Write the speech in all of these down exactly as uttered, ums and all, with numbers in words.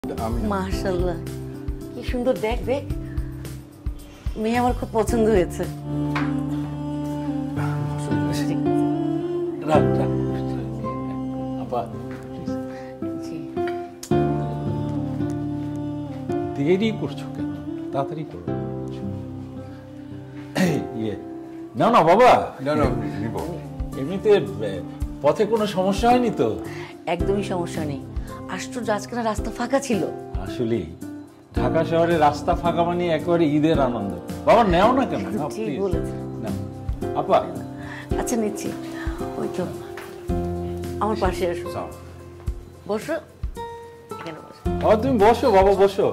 মাশাআল্লাহ, কি সুন্দর। দেখ দেখ, মেয়ে আমার খুব পছন্দ হয়েছে। দেরি করছো কেন? তাড়াতাড়ি করো। ইয়ে না না বাবা, না না নিব। এমনিতে পথে কোনো সমস্যা হয়নি তো? একদমই সমস্যা নেই। আশ্চর্য, আজকে না রাস্তা ফাঁকা ছিল। আসলে ঢাকা শহরে রাস্তা ফাঁকা মানে একেবারে ঈদের আনন্দ। বাবা নেও না কেন? ঠিক বলেছে। আপা আচ্ছা নিচ্ছি। ওই তো আমার পাশে এসো, বসো। এখানে বসো। ও তুমি বসো বাবা, বসো।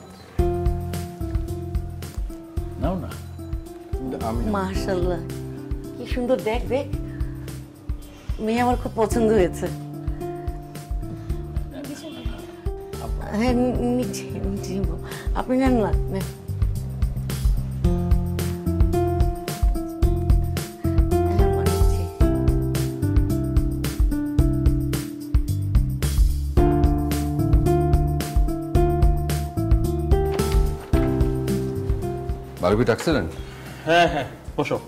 নাও না। মাশাআল্লাহ, কি সুন্দর। দেখ দেখ, মেয়ে আমার খুব পছন্দ হয়েছে। হ্যাঁ নিচ্ছি, নিচ্ছি। আপনি নেন না। বারবিট অ্যাক্সিডেন্ট? হ্যাঁ হ্যাঁ, বসো।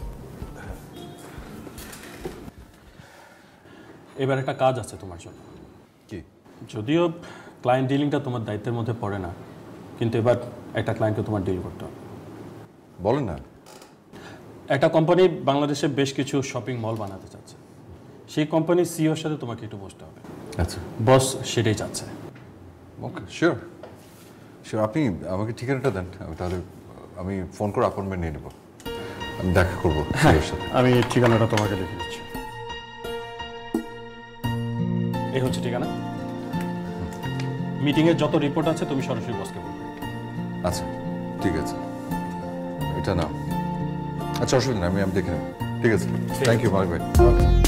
এবার একটা কাজ আছে তোমার জন্য। কি? যদিও ক্লায়েন্ট ডিলিংটা তোমার দায়িত্বের মধ্যে পড়ে না, কিন্তু এবার একটা ক্লায়েন্টকে তোমার ডিল করতে হবে। বলেন না। একটা কোম্পানি বাংলাদেশে বেশ কিছু শপিং মল বানাতে চাচ্ছে। সেই কোম্পানির সিইওর সাথে তোমাকে একটু বসতে হবে। আচ্ছা, বস সেটাই চাচ্ছে। Okay, sure sure. আপনি আমাকে ঠিকানাটা দেন, আমি তাহলে আমি ফোন করে অ্যাপয়েন্টমেন্ট নিয়ে নেব। আমি দেখা করবো সিইওর সাথে। আমি ঠিকানাটা তোমাকে লিখে দিচ্ছি। এই হচ্ছে ঠিকানা। মিটিংয়ের যত রিপোর্ট আছে তুমি সরাসরি বসকে বলবে। আচ্ছা ঠিক আছে, এটা না। আচ্ছা অসুবিধা নেই, আমি আমি দেখে নেব। ঠিক আছে, থ্যাংক ইউ মালিক ভাই।